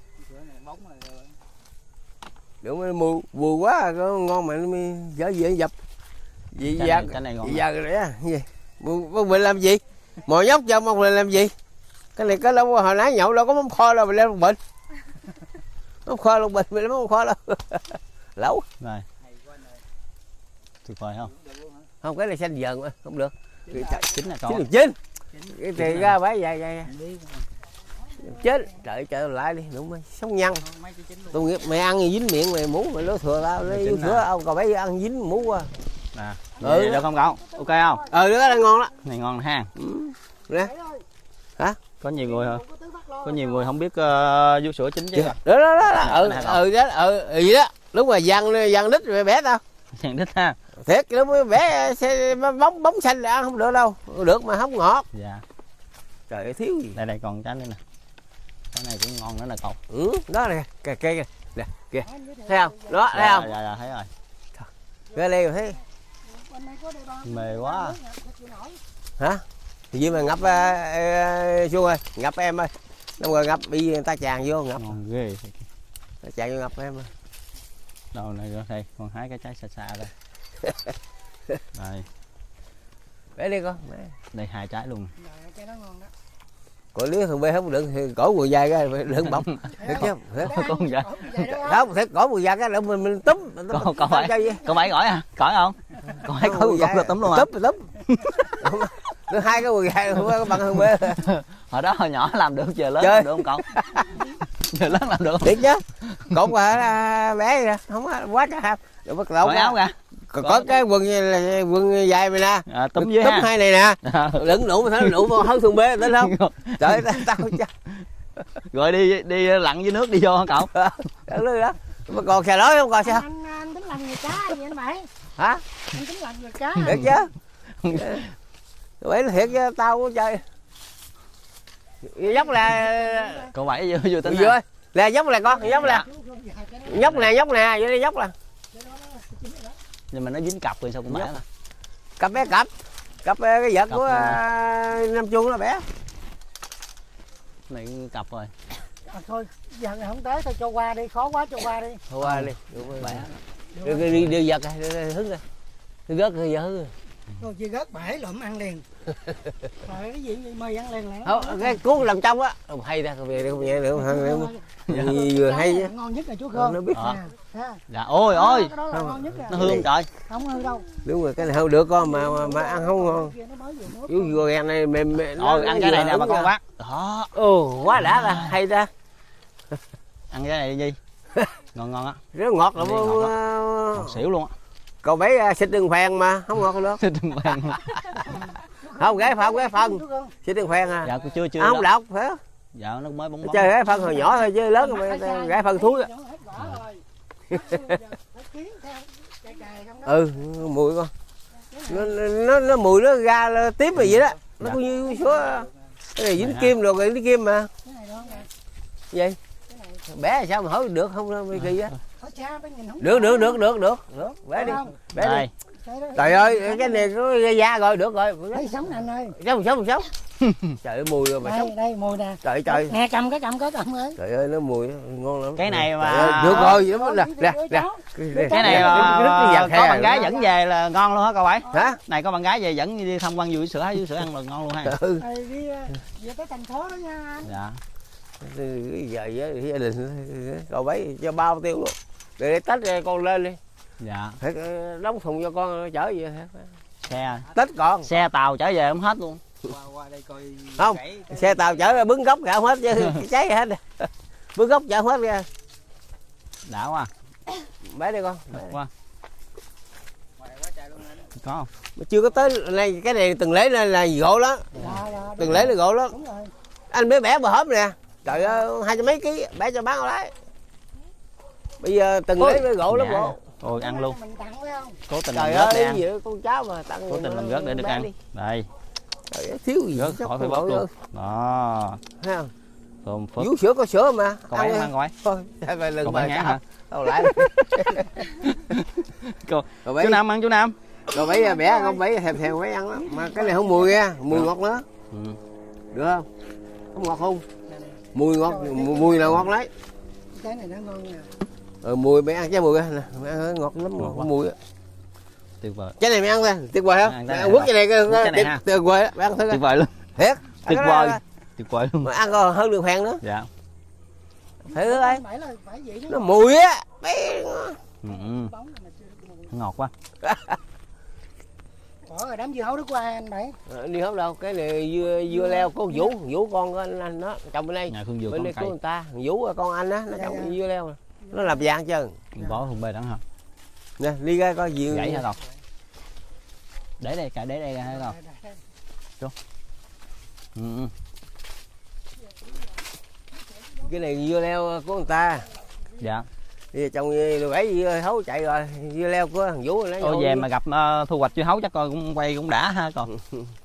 Được mới mua buồn quá, có ngon mà nó mới dở gì dập. Gì Cái dàn, này- cái này ngon gì nè. dàn rồi á, gì? Buồn mình làm gì? Mồi nhóc cho mông lên làm gì? Cái này cái đâu hồi nãy nhậu đâu có mắm kho đâu mà lên một bình. Mắm kho luôn bình mình mắm kho đâu. Lẩu. Rồi. Tuyệt vời không? Không cái này xanh dần mà không được. Chính là con. Chín chín. Cái thì ra bãi dài dài. Chết. Trời trời lại đi, đúng rồi. Sống nhăn. Tôi nghĩ mày ăn gì dính miệng mày muốn mày lỡ thừa tao lấy vô sữa ông cậu bé ăn dính mú qua. Nè. Ừ. Được không cậu? Ok không? Ừ đó là ngon đó. Này ngon ha. Ừ. Nè. Hả? Có nhiều người hả? Có nhiều người không biết uh, vú sữa chín chứ. Đó đó đó. đó. Ừ ừ đó ừ gì đó. Lúc mà dằn dằn đít rồi bé tao. Dằn đít ha. Thiệt lúc mới bé xe bóng bóng xanh là ăn không được đâu. Được mà không ngọt. Dạ. Trời ơi thiếu gì. Đây đây còn trái nữa nè. Cái này cũng ngon nữa nè cậu. Ừ, đó nè, kìa kìa nè, kìa. Thấy không? Đó, thấy không? Dạ dạ thấy rồi. Ghê lê rồi thấy. Mề quá. Hả? Thì gì mà ngập uh, Xuân ơi, ngập em ơi. Đâu rồi ngập bị người ta tràn vô ngập. Ngon ghê. Ta tràn vô ngập em ơi. Đâu này rồi đây, còn hái cái trái xa xa đây. Đây. Bé đi con. Đây hai trái luôn. Cổ lưới thằng B không được thì cổ quần dài cái đừng bông. Thiệt chứ. Con dạ. Không, thiệt cổ quần dài cái đừng mình mình túm. Con con phải. Con phải gỏi à? Cỏi không? Con phải có con là túm luôn hả? Túm túm. Nó hai cái quần dài không có bằng thằng B. Hồi đó hồi nhỏ làm được giờ lớn làm được không cậu? Giờ lớn làm được không? Thiệt chứ. Cột là bé ra, không quá trời ham. Rồi bắt đầu áo ra. Có, có cái quần là quần dài mày nè. À, túm dưới túm ha. hai này nè. Đừng nụ mà thấy nụ vào hơn thùng bê tính không? Trời ơi tao chắc. Rồi đi đi lặn dưới nước đi vô hả cậu? Đừng đó. Mà còn xà lối không còn sao? Anh, anh tính làm người cá gì anh Bảy? Hả? Anh tính làm người cá. Thiệt chứ. Vậy thiệt chứ tao có chơi. Dốc là Cậu Bảy vô vô tính. Vô ơi. Là dốc là con, dốc là. Dốc nè, dốc nè, vô đây dốc là. Nhưng mà nó dính cặp rồi sao con Bảy là? Cặp bé cặp. Cặp cái vợt của uh, Nam Chuông đó bé. Này cặp rồi. À, thôi giờ này không tới thôi cho qua đi, khó quá cho qua đi. Thôi qua đi. Đưa đi đi đưa vợt rồi, hứng rồi. Đưa gớt rồi giờ hứng rồi. Rồi chị gớt bể lụm ăn liền. Rồi cái gì vậy mời ăn liền lẹ. Không, cái cuốn làm trong á. Hay ra không về không nhẹ nữa không. Vừa hay chứ. Ngon nhất là chú Khương. Nó biết. À, Dạ ôi ôi. đó là ngon nhất. Nó hương trời. Không hư đâu. Đúng rồi cái này không được con mà mà, mà ăn không ngon. Chú vừa gan này mềm mềm. Ôi ăn cái này nè bà con bác. Đó. Ồ quá đã là hay ra. Ăn cái này đi Di. Ngon ngon á. Rất ngọt lắm. Ngọt xỉu luôn á. Cậu bé xịt đường phèn mà không ngọt được. Xịt đường phèn. Không gái phân gái phân. Xịt đường phèn à. Dạ chưa chưa. À, không đọc phải không? Dạ nó mới bóng bóng. Chơi gái phân hồi nhỏ thôi chứ lớn rồi gái phân thúi á. Ừ mùi con. Nó nó nó mùi nó ra tím rồi vậy đó. Nó cũng như số cái này dính kim rồi dính kim mà. Gì? Bé sao mà hỏi được không mấy kỳ á. Được được được được được được bé đi bé đi. Trời ơi cái này có da rồi được rồi. Đây sống nè anh ơi. Sống sống sống. Trời ơi mùi rồi mà đây, sống. Đây mùi nè. Trời trời. Nè cầm cái cầm cái cầm ơi. Trời ơi nó mùi ngon lắm. Cái này mà ơi, được rồi đó nè nè nè. Cái này mà có bạn gái dẫn về là ngon luôn hả cậu Bảy? Hả? Này có bạn gái về dẫn đi tham quan vườn sữa hái vú sữa ăn là ngon luôn ha. Ừ. Đây đi về tới thành phố đó nha anh. Dạ. Giờ với gia đình cậu bấy cho bao tiêu luôn. Để tách ra con lên đi. Dạ. Phải đóng thùng cho con chở về. Xe. Tách con. Xe tàu chở về không hết luôn. Không, xe tàu chở ra bứng gốc cả không hết chứ cháy hết. Bứng gốc chở hết ra. Đã quá. Bé đi con. Được quá. Có không? Mà chưa có tới này cái này từng lấy lên là gỗ lắm. Dạ, dạ, từng lấy là gỗ lắm. Đúng rồi. Anh mới bẻ bờ hổm nè. Trời ơi hai trăm mấy ký bẻ cho bán ở đấy. Bây giờ từng lấy với gỗ lắm dạ. bộ. Ôi ăn luôn. Mình tặng phải không? Cố tình Trời làm rớt để ơi ăn. gì đó, con cháu mà tặng. Cố tình làm rớt để được ăn. Đi. Đây. Trời ơi, thiếu gì Rớt khỏi phải bớt luôn. Đó. Thấy không? Tôm phức. Vú sữa có sữa mà. Cậu Bảy ăn coi. Thôi, phải lần Cậu Bảy ngán hả? Đâu lại. Cô. Chú Nam ăn chú Nam. Rồi bảy bẻ con bảy thèm thèm mấy ăn lắm. Mà cái này không mùi nha, mùi ngọt nữa. Ừ. Được không? Không ngọt không? Mùi ngọt, mùi nào ngọt lấy. Cái này nó ngon nè. Ờ, mùi mày ăn trái mùi nè, mày ăn ngọt lắm, ngọt mùi á. Tuyệt vời. Cái này mày ăn thôi, tuyệt vời không? Ăn Mày ăn quất cái này, cái này ha. tuyệt vời đó, mày ăn thử Tuyệt vời luôn. Thiệt. Tuyệt vời. Tuyệt vời luôn. Mà ăn còn hơn đường phèn nữa. Dạ. Thử ơi. Phải là phải vậy chứ. Nó mùi á. Mấy... Ừ. Ngọt quá. Bỏ rồi đám dưa hấu nước qua anh Bảy. Đi hấu đâu, cái này dưa dưa leo có Vũ, Vũ con của anh, anh đó, trồng bên đây. Nhà Khương Dừa Bên con đây cây. của người ta, Vũ là con anh á, nó Dạ, trồng dạ. dưa leo. Nó làm vàng chứ. Bỏ thùng bê đắng hả? Nè, đi ra coi dưa. Gãy hả con? Để đây, cả để đây ra hả con? Chú. Ừ. Cái này dưa leo của người ta. Dạ. Đi trồng dưa gãy dưa hấu chạy rồi, dưa leo của thằng Vũ lấy. Ôi về mà gặp uh, thu hoạch dưa hấu chắc coi cũng quay cũng đã ha con.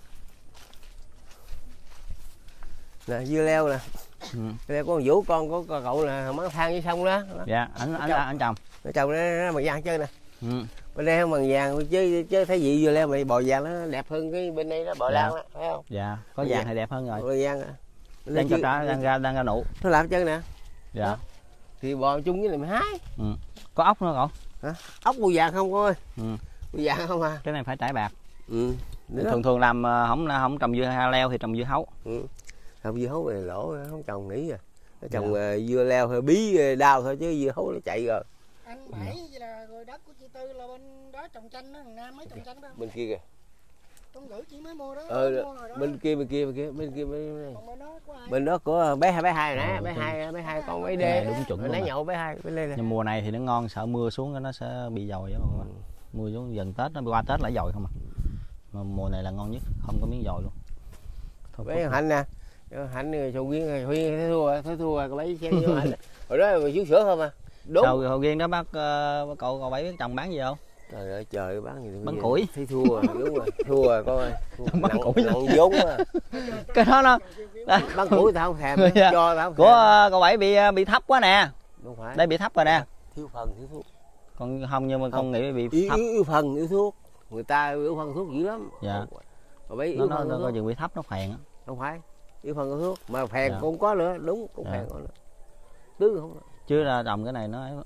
Nè, dưa leo nè. Ừ. Dưa leo của thằng Vũ con của cậu là mắng than với sông đó. Dạ, anh anh anh trồng. Nó trồng nó, nó bằng vàng chơi nè. Ừ. Bên đây không bằng vàng chứ chứ thấy gì dưa leo mày bò vàng nó đẹp hơn cái bên đây nó bò Dạ. lan đó, thấy không? Dạ, có Dạ. vàng thì đẹp hơn rồi. Bò vàng à. Đang cho cá đang ra đang ra nụ. Nó làm chân nè. Dạ. Đó. Thì bò chung với lại mày hái. Ừ. Có ốc nữa cậu? Hả? Ốc bò vàng không coi. Ừ. Bò vàng không à. Cái này phải trải bạc. Ừ. Thường thường làm ờ, không không trồng dưa leo thì trồng dưa hấu. Ừ. Trồng dưa hấu này lỗ không trồng nghỉ rồi. Nó trồng Dạ. uh, dưa leo hơi bí đau thôi chứ dưa hấu nó chạy rồi. Anh Bảy vậy là rồi đất của chị Tư là bên đó trồng chanh đó, thằng Nam mới trồng chanh đó. Bên kia kìa. Con gửi chị mới mua đó. Ờ, mua rồi đó. bên kia bên kia bên kia bên kia bên, Còn bên đó của ai? bên đó của bé hai bé hai nè, Ờ, bé đúng. hai bé hai con mấy Cái này đê. đúng chuẩn luôn Nãy à. nhậu bé hai bên đây nè. Nhưng mùa này thì nó ngon, sợ mưa xuống cái nó sẽ bị dồi á mọi người. Mưa xuống gần Tết nó qua Tết là dồi không à. Mà mùa này là ngon nhất, không có miếng dồi luôn. Thôi, Bé Hạnh nè. Hạnh sầu riêng Huy thấy thua, thấy thua có mấy xe vô Hạnh. Hồi đó mà chú sữa không à. Đúng. Sầu hồ riêng đó bác, uh, bác cậu cậu Bảy biết trồng bán gì không? Trời ơi trời bán gì Bán củi. Thấy thua rồi, đúng rồi, thua rồi con ơi. Bán Nặng- củi. Nặng vốn à. Cái đó nó Bán củi tao không thèm, Dạ. cho tao không của thèm. uh, cậu Bảy bị uh, bị thấp quá nè. Không phải. Đây bị thấp rồi nè. Thiếu phần, thiếu thuốc. Còn không, nhưng mà con Không. nghĩ bị Yếu, thấp. yếu, yếu phần, yếu thuốc. Người ta yếu phần thuốc dữ lắm. Dạ. Rồi mấy Nó yếu nó, phần nó thuốc. có chừng bị thấp nó phèn á. Không phải. Yếu phần của thuốc mà phèn Dạ. cũng có nữa, đúng cũng Dạ. phèn có nữa. Tứ không. Chứ là trồng cái này nó ấy-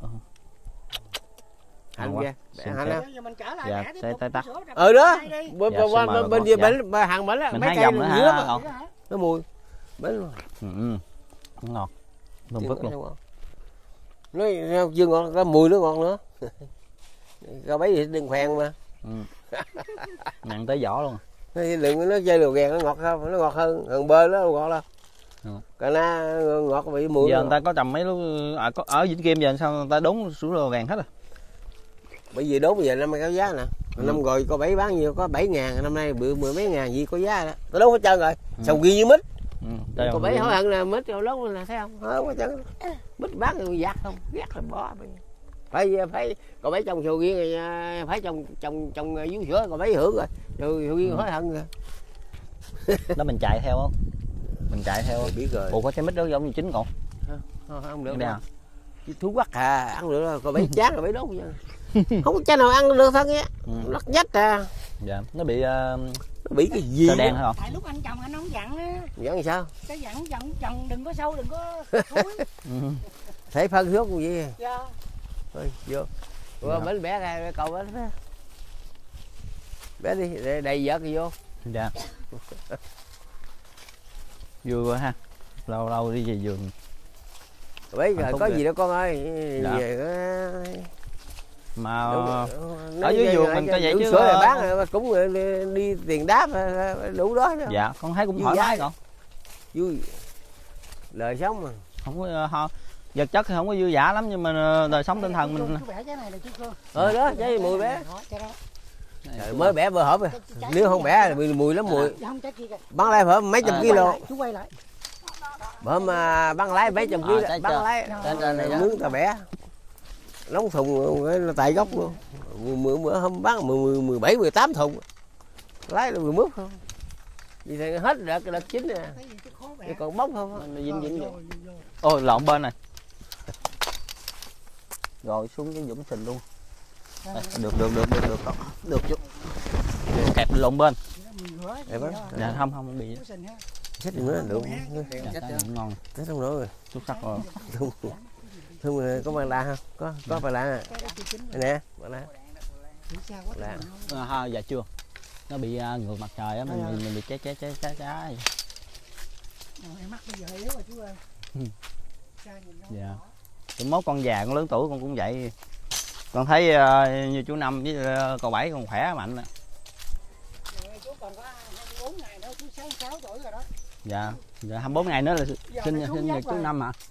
Hạnh quá. kìa, Xin Hạnh phép. á. Bây giờ mình trở lại Dạ, mẹ tiếp tay- tục tay tắt. sữa đập Ờ đó. tay đi. Bên Dạ, bên xin mời bên bà bên con. kia Dạ. bên bên hàng bánh á, Mình mấy hái cây dòng nữa dữ lắm hả à. cậu? Nó mùi. Bánh rồi. Ừ, ừ. Nó ngọt. Thơm phức luôn. Nó dưa ngọt, cái mùi nó ngọt nữa. Rau bấy thì đừng khoèn mà. Ừ. Nặng tới vỏ luôn. Nó đừng nó chơi đồ gèn nó ngọt không, nó ngọt hơn, gần bơ nó ngọt đâu. Ừ. Cà na ngọt bị mùi. Giờ người ta có trồng mấy lúc ở, ở Vĩnh Kim giờ sao người ta đốn xuống lô vàng hết rồi. Bởi vì đốt bây giờ năm nay có giá nè. Ừ. Năm rồi có bảy bán nhiêu có bảy ngàn, năm nay bự mười mấy ngàn gì có giá đó. Nó đốt hết trơn rồi. Ừ. Sầu ghi như mít. Ừ. Có bảy hỏi hận là mít rồi đốt là thấy không? Không có trơn. Mít bán rồi giặt không? Ghét là bỏ. Phải phải có bảy trồng sầu riêng rồi phải trồng trồng trồng vú sữa còn mấy hưởng rồi. Rồi sầu riêng Ừ. hối hận rồi. Đó mình chạy theo không? Mình chạy theo. Rồi biết rồi. Ủa có trái mít đó giống như chín còn. Không, không được. Đây đâu. à? Chứ thú quắc à, ăn được rồi, còn bảy chán rồi bảy đốt chứ. Không có trái nào ăn được thân á. Ừ. Lắc nhách à. Dạ, nó bị uh, Nó bị cái gì? sơ đen hả không? Tại lúc anh trồng anh không dặn á. Vẫn làm sao? Cái dặn dặn trồng đừng có sâu đừng có thúi. Ừ. Thấy phân thuốc gì? Dạ. Thôi vô. Dạ. Qua bánh bé ra bé cầu bánh bé. Bé đi, để đầy vợ kia vô. Dạ. Vui quá ha. Lâu lâu đi về vườn. Bây giờ Hạnh phúc có ghê. gì đâu con ơi. Dạ. Về có- Mà Đúng, ở nói dưới về- vườn mình có vậy đủ chứ, sữa là ờ, bán rồi cũng đi, đi tiền đáp đủ đó đó. dạ, con thấy cũng Vui thoải vẻ. mái con. Vui. Đời sống mà. Không có ờ, ho, vật chất thì không có dư dả lắm nhưng mà ờ, đời sống tinh thần mình. Chú bẻ cái này là chú Khương. Ờ đó, trái mùi bé. Đó, trái đó. Trời, mới bẻ bữa hổm rồi. Nếu không bẻ thì mùi, mùi lắm mùi. Dạ, không trái kia kìa. Bán lái phải mấy trăm À, Chú quay kilo. lại, chú quay lại. Bữa mà bán lái mấy trăm À, kilo, trái bán chưa? lái Trái trên này đó. mướn ta bẻ. Nóng thùng nó tại gốc luôn. Mười bữa hôm bán mười mười bảy mười tám thùng. Lái là mười mốt không. Vì thì hết đợt cái đợt chín nè. Thấy gì chứ khó bẻ. Chỉ còn bốc không. Nó dính dính Vô, vậy. vô, vô. Ôi lộn bên này. Rồi xuống cái dũng sình luôn. Đây, được được được được được con. Được chú. Kẹp lộn bên. Mình rửa cái Đẹp gì lắm. đó. Dạ không không bị. Chú Sình ha. Chết nữa được. Dạ, cái cũng ngon. Chết không nổi rồi. Xuất sắc rồi. Thương, thương có bằng đa không? Có có bằng đa. Cái đó chưa chín rồi. Đây nè, bằng đa. Chỉ xa quá Dạ. trời. À, ha, dạ chưa. nó bị uh, ngược mặt trời á, mình, à. mình mình bị cháy cháy cháy cháy cháy. Em mắt bây giờ yếu rồi chú ơi. Ừ. Nhìn nó Dạ. Tụi mốt con già con lớn tuổi con cũng vậy. Con thấy uh, như chú Năm với uh, cậu Bảy còn khỏe mạnh nè. Chú còn có hai mươi bốn ngày nữa chú sáu mươi sáu tuổi rồi đó. Dạ, dạ hai mươi bốn ngày nữa là sinh sinh nhật chú Năm hả?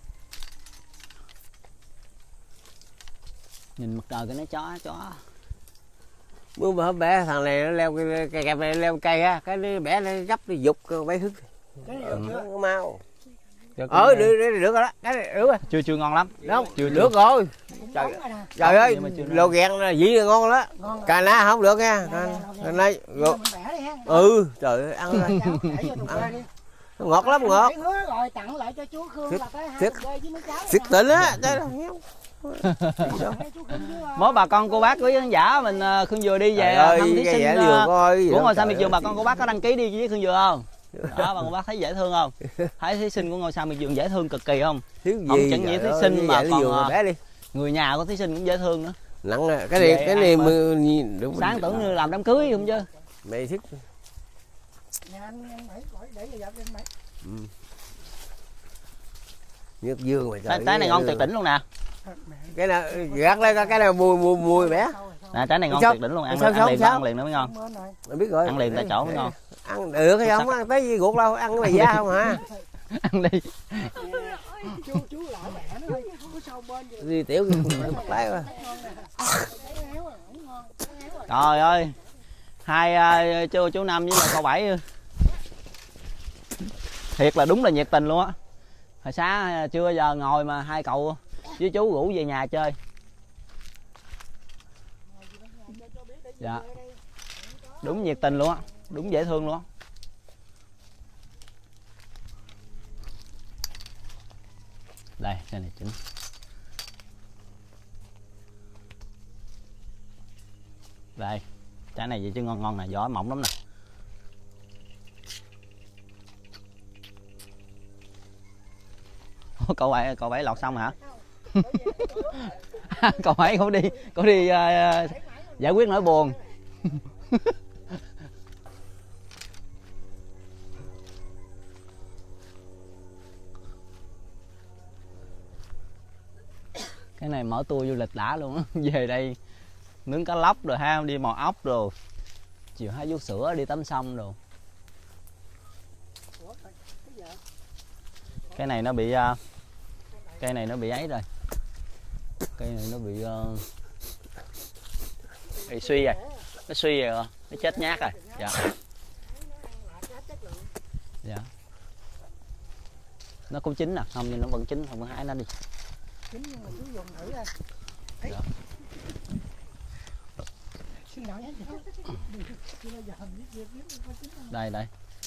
Nhìn mặt trời cái nó chó chó. Bữa bữa bé thằng này nó leo cây cây cây này leo cây á, cái nó bẻ nó gấp nó giục mấy thức. Cái này được chưa? Nó mau. Ờ được, được, được rồi đó, cái này được rồi. Chưa chưa ngon lắm. Đúng, chưa được rồi. Trời, trời ơi, lô ghẹn là dĩ là ngon đó. Cà ná không được nha. Cà ná ừ, trời ơi, ăn rồi. Ăn. Ngọt lắm ngọt. Rồi tặng lại cho chú Khương là tới hai mươi với mấy cháu. Thiệt tình á. Mỗi bà con cô bác quý khán giả mình Khương Dừa đi về thăm thí sinh của ngôi sao miệt vườn, bà con cô bác có đăng ký đi với Khương Dừa không? Đó, bà con bác thấy dễ thương không? Thấy thí sinh của ngôi sao miệt vườn dễ thương cực kỳ không? Không chẳng những thí sinh mà còn người nhà của thí sinh cũng dễ thương nữa. Nặng à, cái này cái này đúng sáng tưởng như làm đám cưới không chứ. Mày thích. Nước dương mà trời. Trái này ngon tuyệt đỉnh luôn nè. Cái nào gạt lên cái nào mùi mùi mùi bé. Nè trái này ngon tuyệt đỉnh luôn, ăn, ăn, ăn liền ăn liền nó mới ngon. Mình biết rồi. Ăn liền tại chỗ mới ngon. Ăn được hay không ăn tới gì ruột đâu, ăn cái mày da không hả? Ăn đi. Chú chú lại bẻ nó thôi, không có sâu bên gì. Đi tiểu bắt lái rồi. Trời ơi. Hai uh, chú chú Năm với lại cậu Bảy thiệt là đúng là nhiệt tình luôn á. Hồi sáng chưa giờ ngồi mà hai cậu với chú rủ về nhà chơi. Dạ. Đúng nhiệt tình luôn á, đúng dễ thương luôn á. Đây, cái này chính. Đây, trái này vậy chứ ngon ngon nè, vỏ mỏng lắm nè. Cậu Bảy cậu Bảy lọt xong hả? Cậu Bảy cậu đi cậu đi uh, giải quyết nỗi buồn. Cái này mở tour du lịch đã luôn á. Về đây nướng cá lóc rồi ha, đi mò ốc rồi chiều hái vú sữa, đi tắm sông rồi. Cái này nó bị uh, cây này nó bị ấy rồi, cây này nó bị uh, bị suy rồi, nó suy rồi, nó chết nhát rồi. Dạ. Dạ. Nó cũng chín nè, không nhưng nó vẫn chín, không có hái nó đi. Chín nhưng mà chú dùng thử ra. Dạ. Đây đây.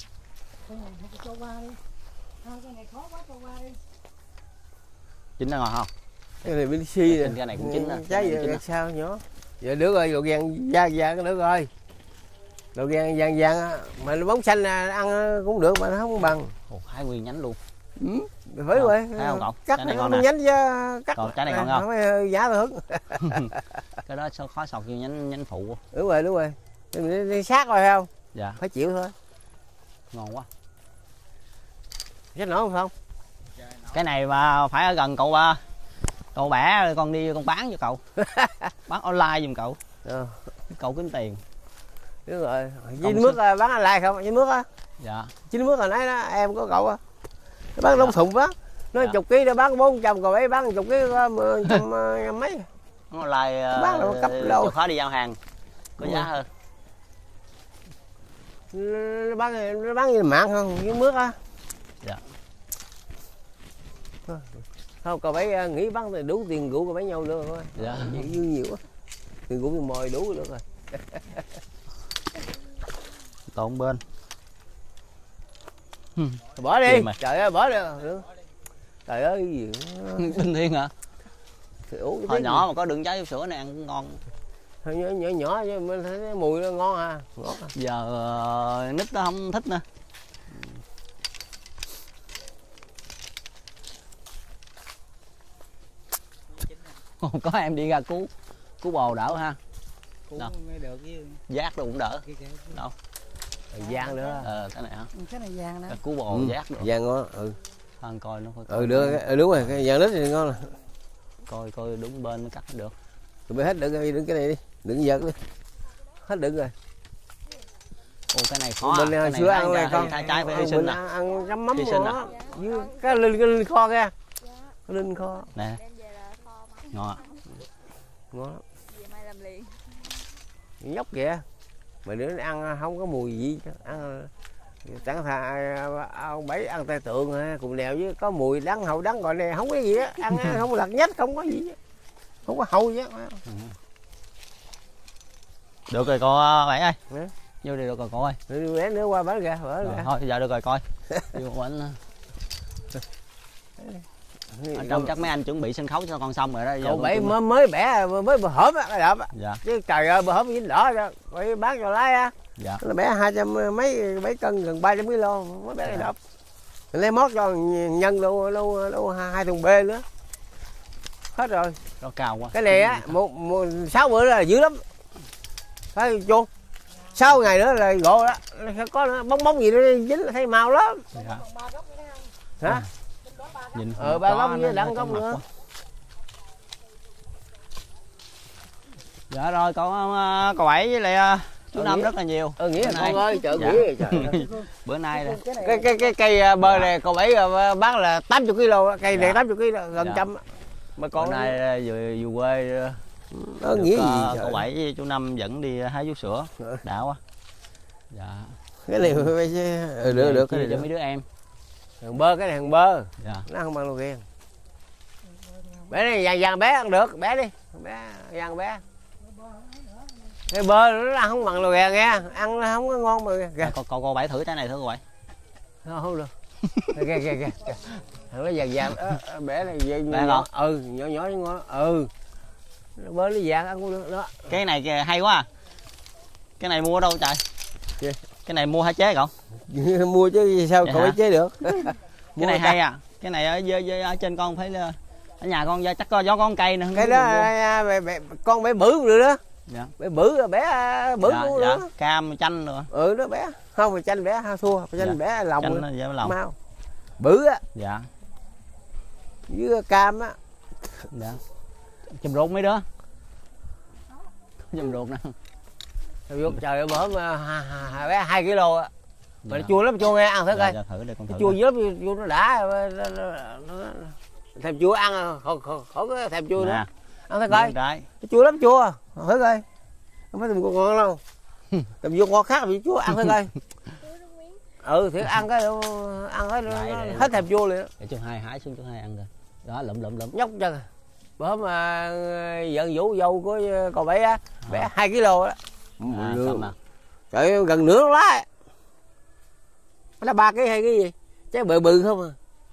Chín nó ngon không? Cái này bên xi nè. Cái này cũng chín nè. Trái giờ sao nhỏ. Giờ được rồi, đồ gan vàng vàng được rồi. Đồ gan vàng vàng mà bóng xanh ăn cũng được mà nó không bằng. Ồ, hai nguyên nhánh luôn. Ừ, phải rồi. Thấy không cậu? Cắt trái này ngon ngon nè. nhánh chứ cắt. Còn trái này ngon không? Không giá tôi hứng. Cái đó sao khó sọt như nhánh nhánh phụ. Đúng rồi, đúng rồi. Đi, đi sát rồi không? Dạ. Phải chịu thôi. Ngon quá. Chết nổi không không? Cái này mà phải ở gần cậu ba. Cậu bẻ con đi con bán cho cậu. Bán online giùm cậu. Ừ. Cậu kiếm tiền. Đúng rồi. Chín mướt bán online không? Chín mướt á? Dạ. Chín mướt hồi nãy đó em có cậu á. Nó bán lông thùng đó. Nó dạ. Chục ký nó bán bốn trăm, còn ấy bán chục ký có trăm mấy. Online bán uh, cấp lâu. Khó đi giao hàng. Có giá hơn. Nó bán nó bán như mạng không, với mướt á. Dạ. Không, cậu phải nghĩ bán thì đủ tiền rượu cậu phải nhau nữa thôi. Dạ. Dư nhiều quá. Tiền rượu tiền mồi đủ được rồi. Tộn bên. Bỏ đi. Trời ơi, bỏ đi. Trời ơi cái gì. Bình thiên hả? Ủa, hồi nhỏ mà có đường trái sữa này ăn cũng ngon. Hồi nhỏ nhỏ nhỏ chứ mình thấy mùi nó ngon à. Ngọt à. Giờ uh, nít nó không thích nữa. Có em đi ra cứu cứu bồ đỡ ha. cũng Đâu? được với Giác nó cũng đỡ. Đâu? Vàng nữa. Ờ, cái này hả? cái này vàng nè. Cái cú bò Ừ. giác được. Vàng ngon. Ừ. Khoan coi nó coi. Ừ được, ừ, đúng rồi, cái vàng lít thì ngon. Coi coi đúng bên mới cắt được. Tụi bay hết đựng đi, đựng cái này đi, đựng giật đi. Hết đựng rồi. Ồ cái này khó. Bên À. này sữa ăn này con. con. Thay trái phải hy Ăn sinh mình nè. ăn, ăn chấm mắm Hy sinh đó. Với cái linh cái linh kho kìa. Cái linh kho. Nè, Đem về là kho mắm. ngon ạ. Ngon lắm. Về mai làm liền. Nhóc kìa. Mà đứa ăn không có mùi gì chứ. Ăn chẳng thà ông Bảy ăn tay tượng ha, cùng đèo với có mùi đắng hậu đắng gọi này không có gì á, ăn không có lật nhách không có gì á. Không có hậu gì á. Được rồi cô Bảy ơi. Nè. Vô đi được rồi cô ơi. Bé nữa qua bánh kìa, bánh Rồi, kìa. thôi giờ được rồi coi. Vô bánh. Ở trong chắc mấy anh chuẩn bị sân khấu cho con xong rồi đó. Giờ Cậu con Bảy chuẩn- mới mới bẻ mới bờ hổm á, cái đập á. Dạ, Chứ trời ơi bờ hổm dính đỏ ra, phải bán cho lái á. dạ. Nó bẻ hai trăm mấy bảy cân gần ba trăm kg mới bẻ cái đập. Lấy mót cho nhân luôn luôn luôn hai thùng bê nữa. Hết rồi. Nó cao quá. Cái này á một, một sáu bữa là dữ lắm. Phải chuông. Sáu ngày nữa là gỗ đó. Nó có nó bóng bóng gì nó dính là thấy màu lắm. Dạ. Hả? Nhìn Ờ ba góc nó- với nó đặng góc trong mặt nữa. quá. Dạ rồi con uh, cô Bảy với lại uh, chú Ừ, Năm nghĩa. rất là nhiều. Ờ nghĩa Bữa là nay- con ơi, trời Dạ. nghĩa trời. Bữa nay đây. cái cái cái cây bơ này cậu Bảy bán là tám mươi ki lô, cây này Dạ. tám mươi ki lô gần Dạ. trăm. Mà Bữa còn nay uh, vừa vừa quê uh, nó được, nghĩa gì uh, trời. cô Bảy với chú Năm dẫn đi uh, hái vú sữa. Ừ. Đã quá. Dạ. Cái này phải chứ. Ừ, được được cái Chia này cho được. mấy đứa em. Thằng bơ cái này thằng bơ. Dạ. Nó không bằng đồ ghiền. Bé này vàng vàng bé ăn được, bé đi. Bé vàng bé. Cái bơ nó không bằng đồ ghiền nghe, ăn nó không có ngon mà kìa. Cô cô cô Bảy thử trái này thử cô Bảy. Không, không được. Kìa kìa kìa. kìa. Thằng nó vàng vàng đó, bé này vàng Bé nhỏ. Ừ, nhỏ nhỏ nó ngon. Ừ. Bơ nó vàng ăn cũng được đó. Cái này kìa, hay quá à. Cái này mua ở đâu trời? Kìa. Cái này mua hả chế cậu? Mua chứ sao Dạ cậu hả? ấy chế được. Cái này hay à. Cái này ở, ở, ở trên con phải là- ở nhà con chắc có gió con cây nữa. Cái đó à, bé, bé, con bé bự cũng được đó. Dạ. Bé bự bé bự Dạ, cũng dạ. được. Cam chanh nữa. Ừ đó bé. Không phải chanh bé ha thua, phải chanh Dạ. bé lòng. Chanh rồi. nó dễ lòng. Mau. Bự á, Dạ. với cam á. Dạ. Chùm ruột mấy đứa. Chùm ruột nè. Vô trời ơi bữa mà bé hai ki lô á. Mà Dạ. nó chua lắm, chua nghe ăn thử Dạ, coi. dạ, thử để con thử. Chua dữ lắm, chua nó đã. Nó- nó- nó- Thèm chua ăn khỏi khỏi có thèm chua nữa. Nè. Ăn thử coi. Trái. Nó chua lắm chua. Thử coi. Không phải thèm chua ngon đâu. Thèm chua ngon khác bị chua ăn thử coi. Ừ thì ăn cái ăn cái nó, Đấy, nó đấy. hết thèm chua liền. Để chú hai hái xuống chú hai ăn rồi. Đó lụm lụm lụm. Nhóc chân. Bữa mà vợ vũ dâu của cậu bé á, bé hai ki lô đó. À, xong à. Trời ơi, gần nửa lá. Nó ba cái hay cái gì? Trái bự bự không à.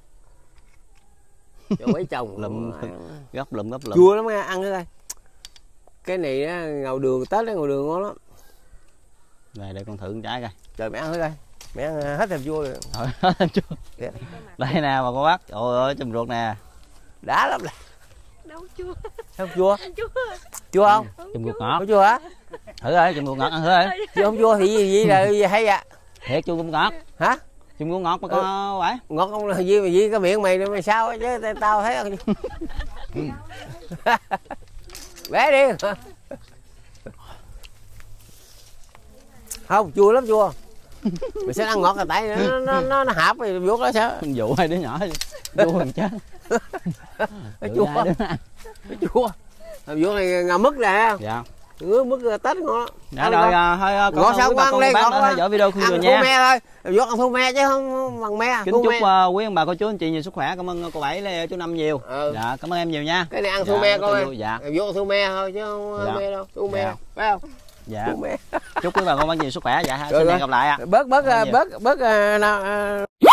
Trời mấy chồng Lụm gấp lụm gấp lụm. chua lắm nha, ăn cái coi. Cái này á, ngầu đường Tết á, ngầu đường ngon lắm. Này để con thử con trái coi. Trời mẹ ăn thử coi. Mẹ ăn hết thèm chua rồi. Thôi hết chua. Kìa. Đây nè bà con bác. Trời ơi chùm ruột nè. Đã lắm nè. Đâu chua. Không chua? Chua. Chua không? Chùm ruột ngọt. Có chua hả? Thử rồi chùm ruột ngọt ăn thử rồi. Chua không chua thì gì gì là gì hay ạ? Thiệt chua cũng ngọt. Hả? Chùm ruột ngọt mà con Bảy. Ngọt không là gì mà gì cái miệng mày mày sao á, chứ tao thấy ăn. Bé đi. Không chua lắm chua. Mày sẽ ăn ngọt là tại nó nó nó, nó hạp rồi vuốt nó sao? Mình dụ hai đứa nhỏ chua gần chết. Nó chua. Nó chua. Vuốt này ngà mứt nè. Dạ. Ngứa mứt Tết ngon lắm. Dạ rồi à, thôi à, con Ngọt sao quý con bà ăn con đi, cô bác ngọt đã quá. theo dõi video khung Ăn giờ thu nha. me thôi. Vuốt ăn thu me chứ không bằng me. Kính Thu chúc me. uh, quý ông bà cô chú anh chị nhiều sức khỏe. Cảm ơn cô Bảy với chú Năm nhiều. Ừ. Dạ cảm ơn em nhiều nha. Cái này ăn Dạ, thu me rất con là ơi. vui, dạ. Vuốt ăn thu me thôi chứ không Dạ. me đâu. Thu me. Dạ. Phải không? Dạ. Thu me. Chúc quý bà con bác nhiều sức khỏe. Dạ Rồi, xin rồi. hẹn gặp lại ạ. Bớt bớt Cảm ơn bớt bớt nào.